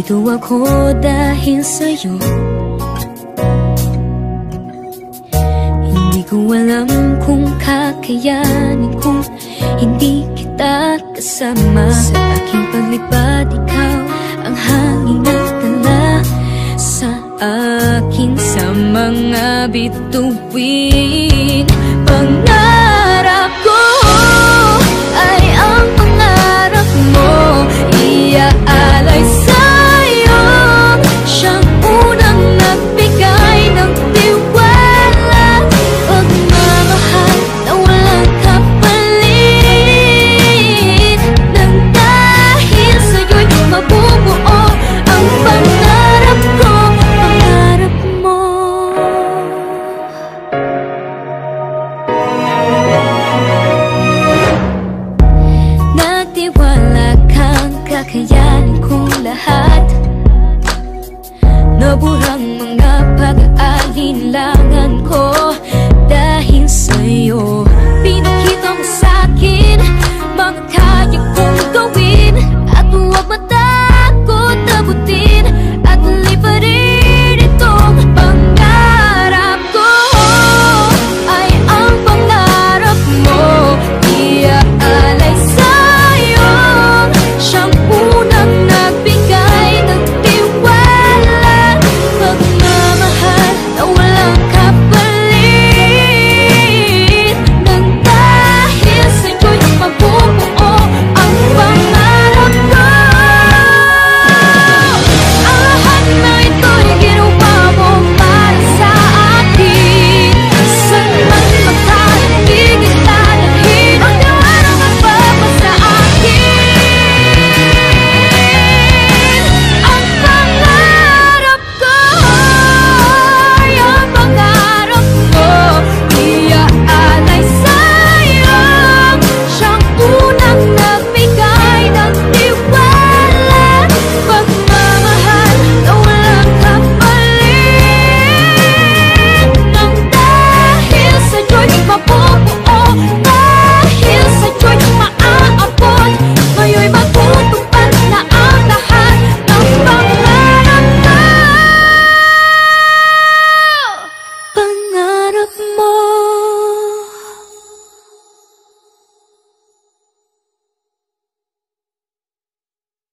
Nandito ako dahil sa'yo. Hindi ko alam kung kakayanin kung hindi kita kasama. Sa aking paglipad, ikaw ang hangin na dala sa akin sa mga bituin. Pangarap ko ay ang pangarap mo, iaalay sa'yo. Siyang unang nagbigay ng tiwala, pagmamahal na walang kapalit. Nang dahil sa'yo'y mabubuo ang pangarap ko, pangarap mo. Nagtiwala kang kakayanin kong lahat, naburang mga pag-aalinlan.